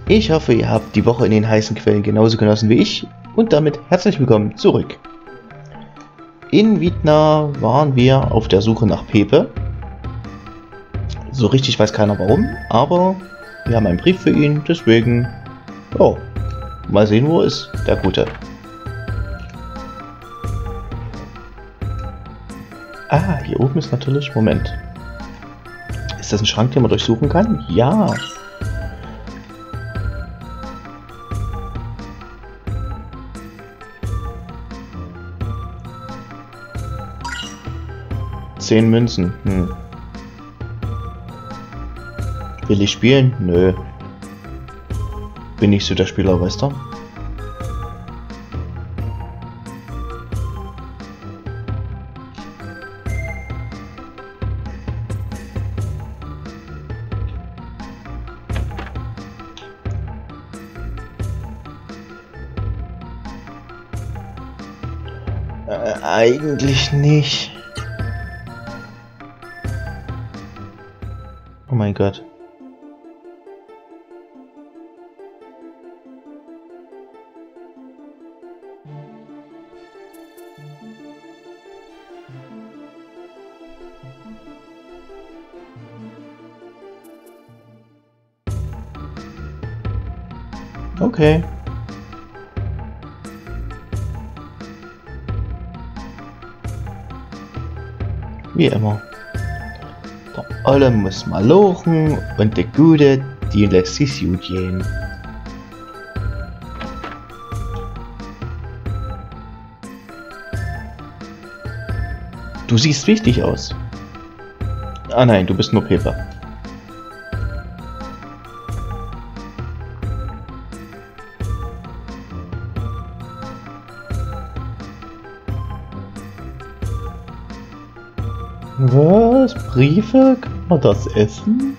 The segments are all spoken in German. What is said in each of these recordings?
Ich hoffe, ihr habt die Woche in den heißen Quellen genauso genossen wie ich und damit herzlich willkommen zurück. In Wiedna waren wir auf der Suche nach Pepe. So richtig weiß keiner warum, aber wir haben einen Brief für ihn, deswegen, oh, mal sehen, wo er ist, der Gute. Ah, hier oben ist natürlich, Moment. Ist das ein Schrank, den man durchsuchen kann? Ja. Zehn Münzen. Will ich spielen? Nö. Bin nicht so der Spieler, weißt du? Eigentlich nicht. Oh mein Gott. Okay. Wie immer. Der Olle muss mal lochen und der Gute, die lässt sich gut gehen. Du siehst wichtig aus. Ah nein, du bist nur Pepe. Was? Briefe? Kann man das essen?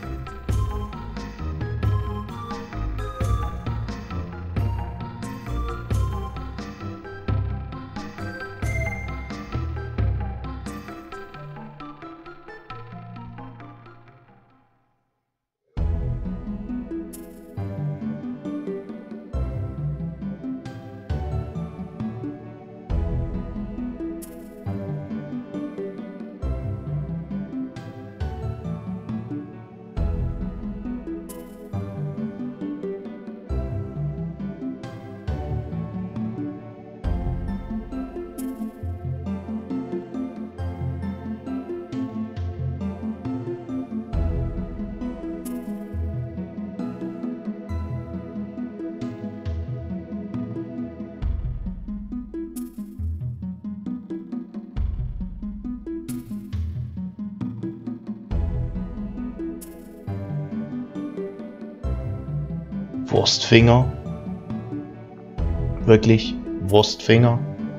Wurstfinger? Wirklich? Wurstfinger?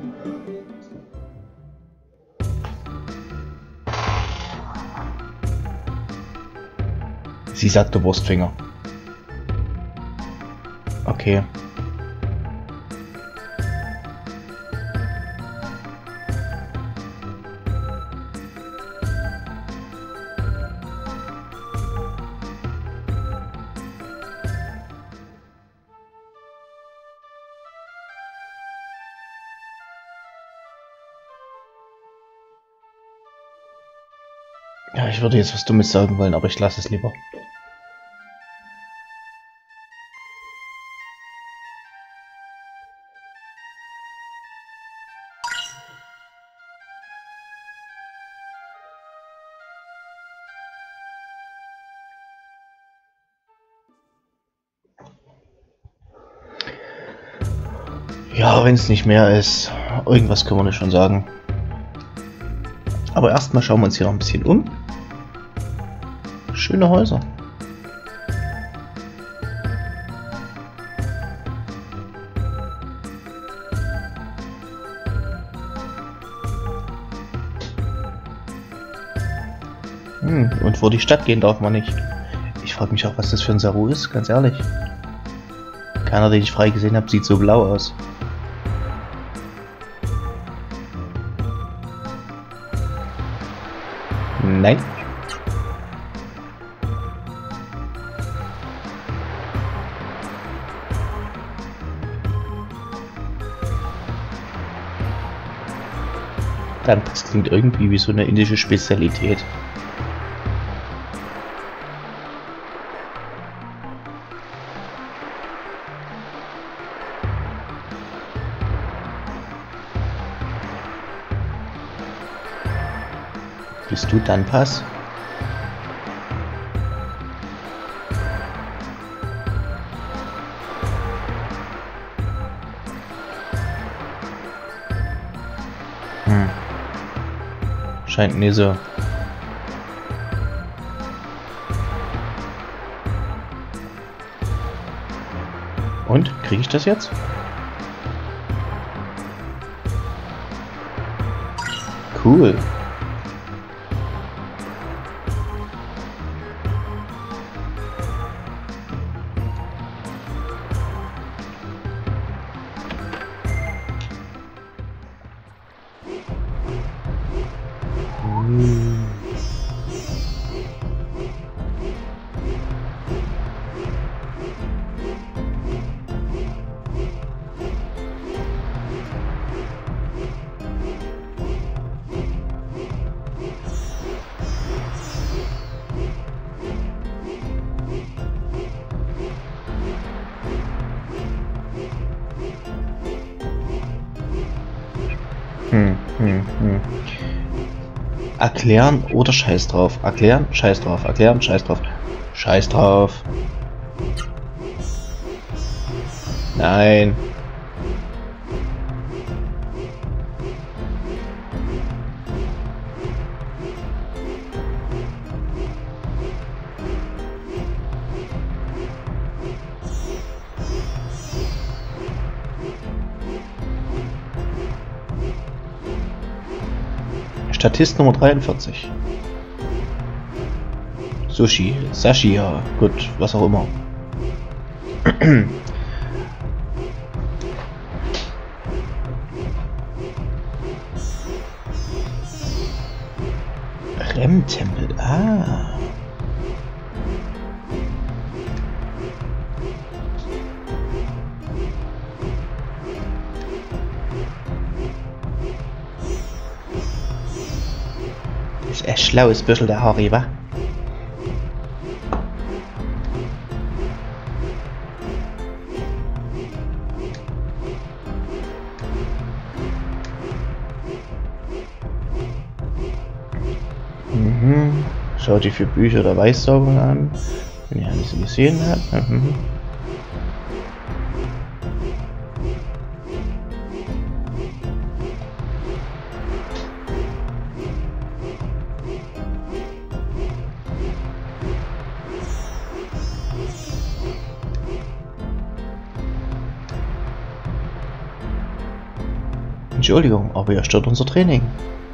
Sie sagte Wurstfinger. Okay. Ja, ich würde jetzt was Dummes sagen wollen, aber ich lasse es lieber. Ja, wenn es nicht mehr ist, irgendwas können wir nicht schon sagen. Aber erstmal schauen wir uns hier noch ein bisschen um. Schöne Häuser. Und vor die Stadt gehen darf man nicht. Ich frage mich auch, was das für ein Saru ist, ganz ehrlich. Keiner, den ich frei gesehen habe, sieht so blau aus. Nein. Das klingt irgendwie wie so eine indische Spezialität. Bist du Danpas? Scheint nicht so. Und? Kriege ich das jetzt? Cool. Erklären oder scheiß drauf. Erklären, scheiß drauf. Erklären, scheiß drauf. Scheiß drauf. Nein. Statist Nummer 43. Sushi, Sashi, ja, gut, was auch immer. Rem-Tempel, ah. Ist echt schlaues Büschel der Harry, wa? Schau dir für Bücher oder Weissaugung an, wenn ihr alles gesehen habt. Entschuldigung, aber ihr stört unser Training.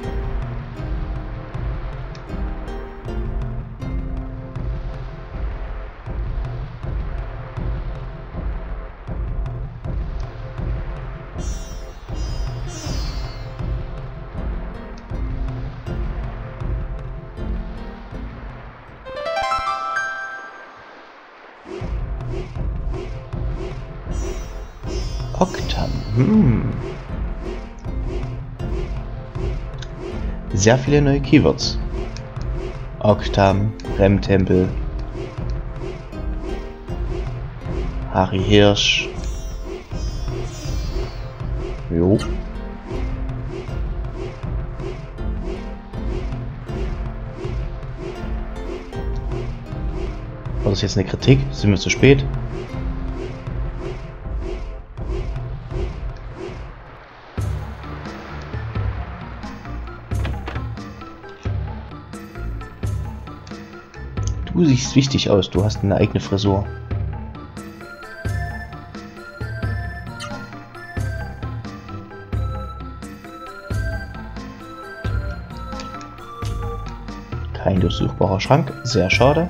Oktam. Sehr viele neue Keywords. Oktam, Rem-Tempel, Harry Hirsch. Jo. War das jetzt eine Kritik? Sind wir zu spät? Du siehst wichtig aus, du hast eine eigene Frisur. Kein durchsuchbarer Schrank, sehr schade.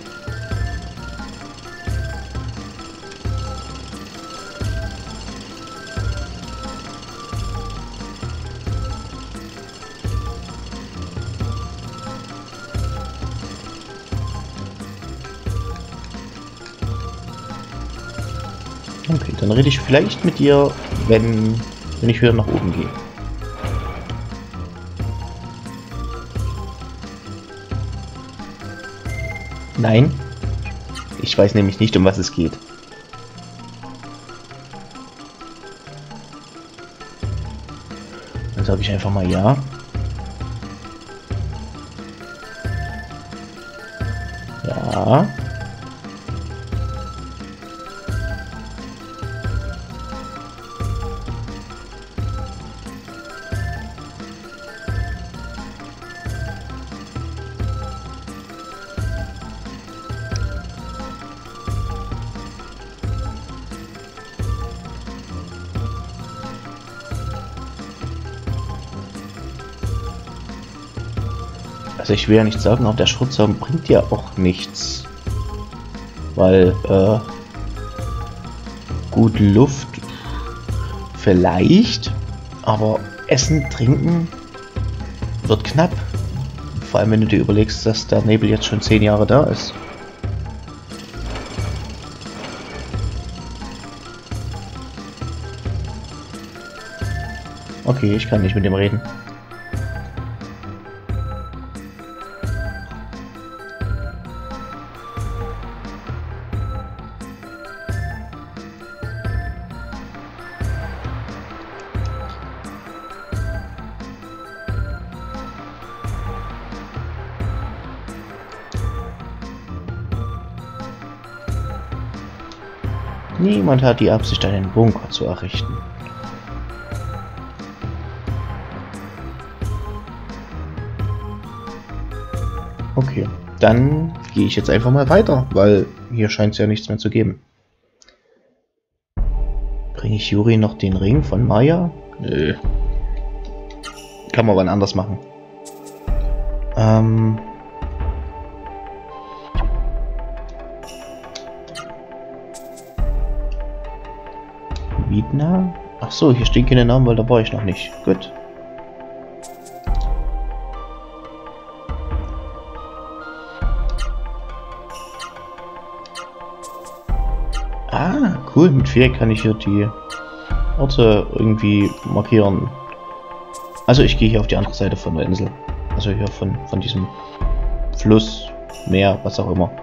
Okay, dann rede ich vielleicht mit dir, wenn ich wieder nach oben gehe. Nein. Ich weiß nämlich nicht, um was es geht. Dann sage ich einfach mal ja. Ja. Also ich will ja nicht sagen, aber der Schutzraum bringt ja auch nichts. Weil, gut, Luft vielleicht, aber Essen, Trinken wird knapp. Vor allem, wenn du dir überlegst, dass der Nebel jetzt schon 10 Jahre da ist. Okay, ich kann nicht mit dem reden. Niemand hat die Absicht, einen Bunker zu errichten. Okay, dann gehe ich jetzt einfach mal weiter, weil hier scheint es ja nichts mehr zu geben. Bringe ich Juri noch den Ring von Maya? Nö. Kann man wann anders machen. Wiedner? Ach so, hier stehen keine Namen, weil da war ich noch nicht. Gut. Ah, cool. Mit Viereck kann ich hier die Orte irgendwie markieren. Also ich gehe hier auf die andere Seite von der Insel. Also hier von diesem Fluss, Meer, was auch immer.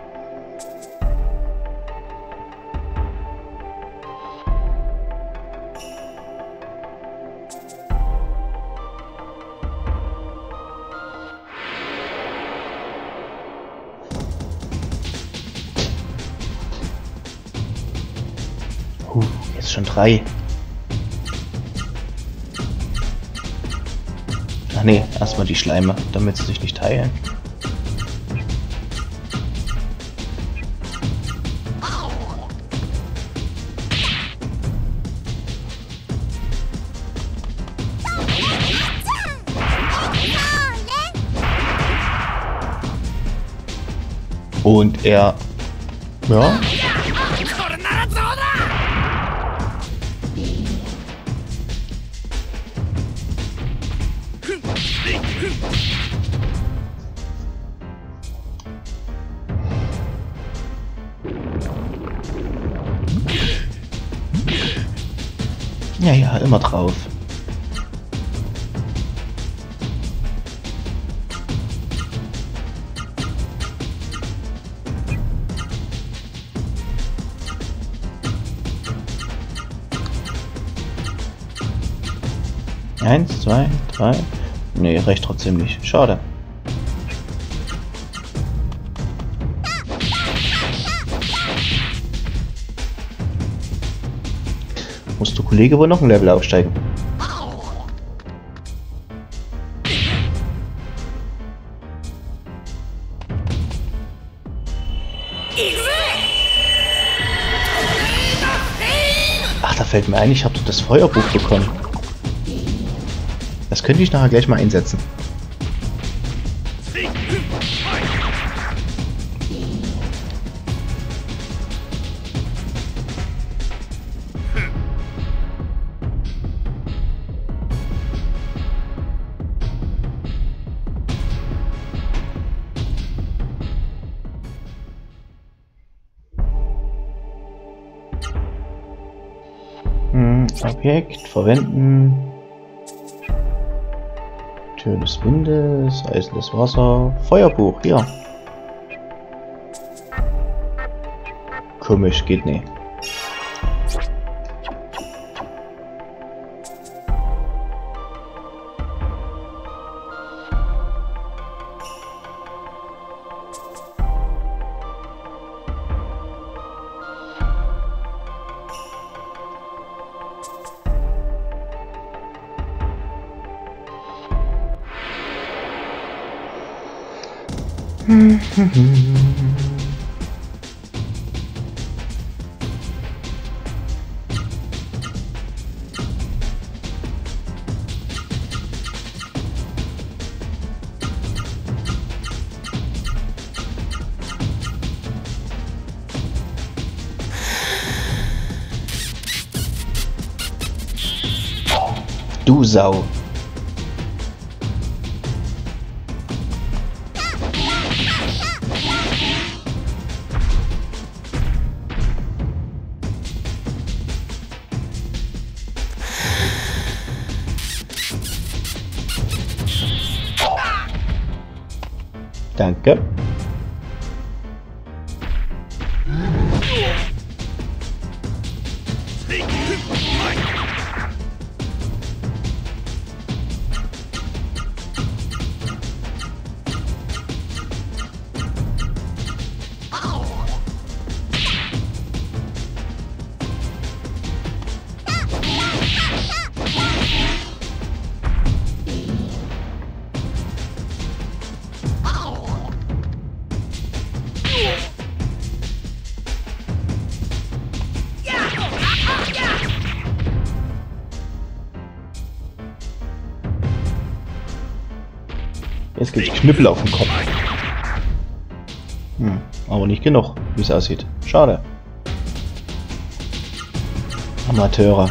Jetzt schon 3. Ach nee, erstmal die Schleime, damit sie sich nicht teilen. Und er... Ja... Ja, immer drauf. Eins, 2, 3. Nee, reicht trotzdem nicht. Schade. Muss der Kollege wohl noch ein Level aufsteigen. Ach, da fällt mir ein, ich habe das Feuerbuch bekommen. Das könnte ich nachher gleich mal einsetzen. Objekt verwenden. Tür des Windes, Eisen des Wasser, Feuerbuch, ja. Komisch, geht nicht. Du Sau. Danke. Jetzt gibt es Knüppel auf den Kopf. Aber nicht genug, wie es aussieht. Schade. Amateure.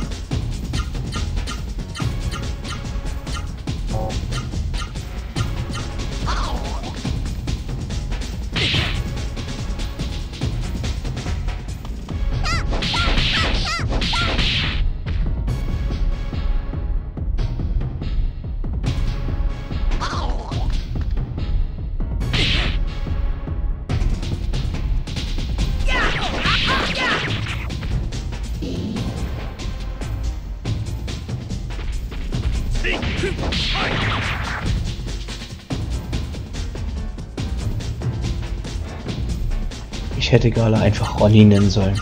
Ich hätte Gala einfach Ronny nennen sollen.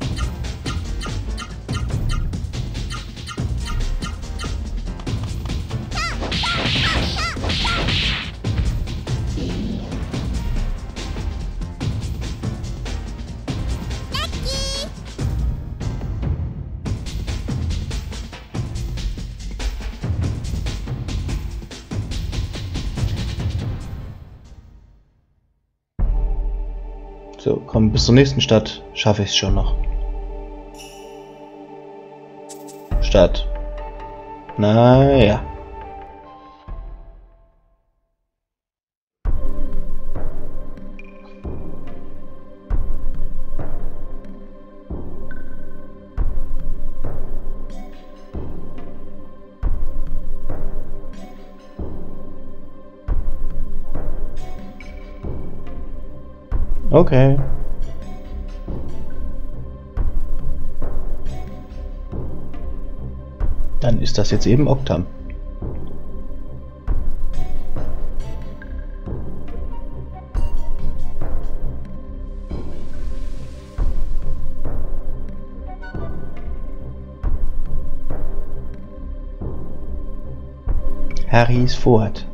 So, komm, bis zur nächsten Stadt schaffe ich es schon noch. Stadt. Naja. Okay. Dann ist das jetzt eben Oktam. Harrys Vorhat.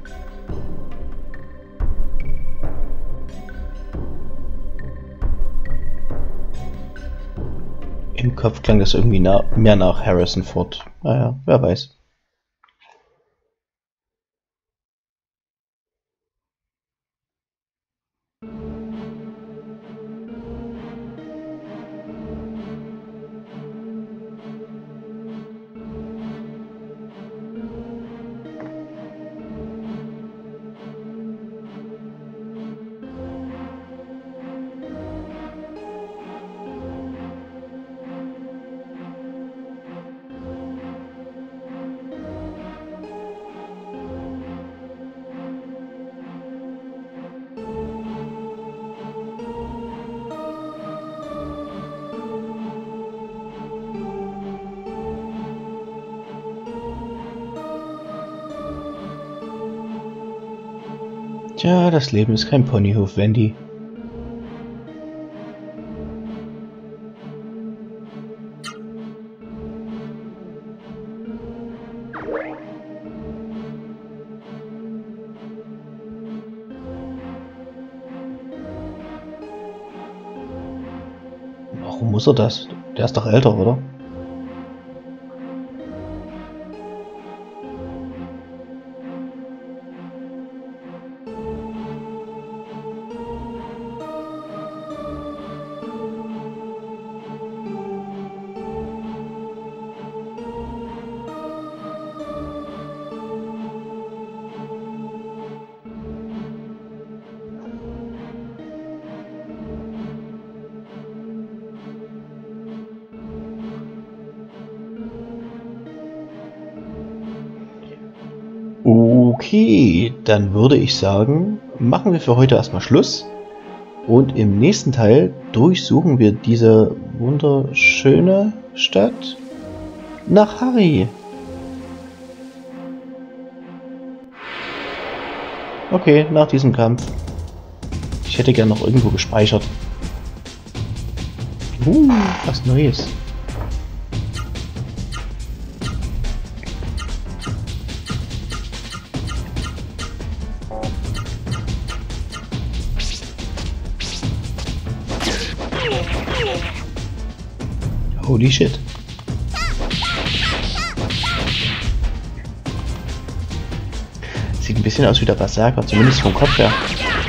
Im Kopf klang das irgendwie mehr nach Harrison Ford. Naja, wer weiß. Tja, das Leben ist kein Ponyhof, Wendy. Warum muss er das? Der ist doch älter, oder? Okay, dann würde ich sagen, machen wir für heute erstmal Schluss und im nächsten Teil durchsuchen wir diese wunderschöne Stadt nach Harry. Okay, nach diesem Kampf. Ich hätte gern noch irgendwo gespeichert. Was Neues. Holy shit. Sieht ein bisschen aus wie der Berserker, zumindest vom Kopf her.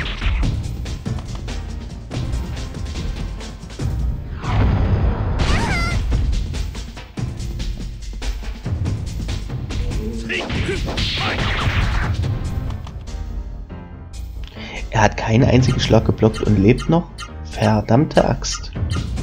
Er hat keinen einzigen Schlag geblockt und lebt noch? Verdammte Axt.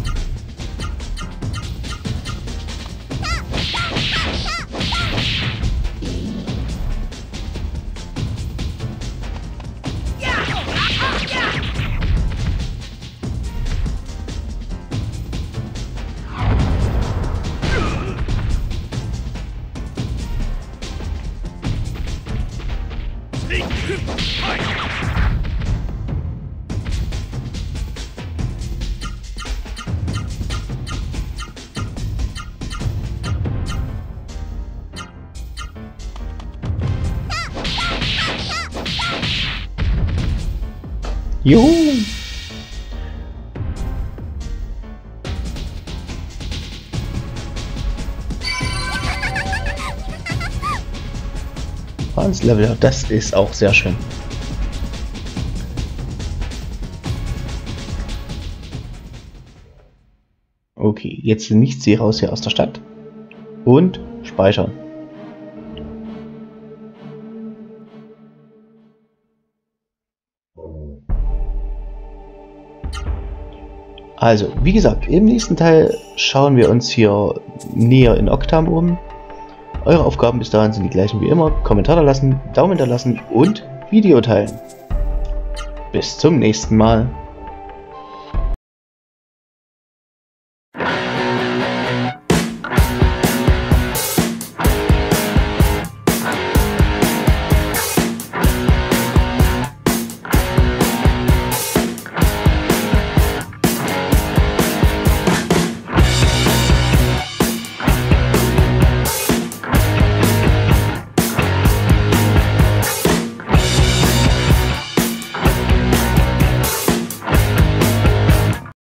Juhu! Hans Level, das ist auch sehr schön. Okay, jetzt nichts hier raus hier aus der Stadt. Und speichern. Also, wie gesagt, im nächsten Teil schauen wir uns hier näher in Octam um. Eure Aufgaben bis dahin sind die gleichen wie immer. Kommentar da lassen, Daumen da lassen und Video teilen. Bis zum nächsten Mal.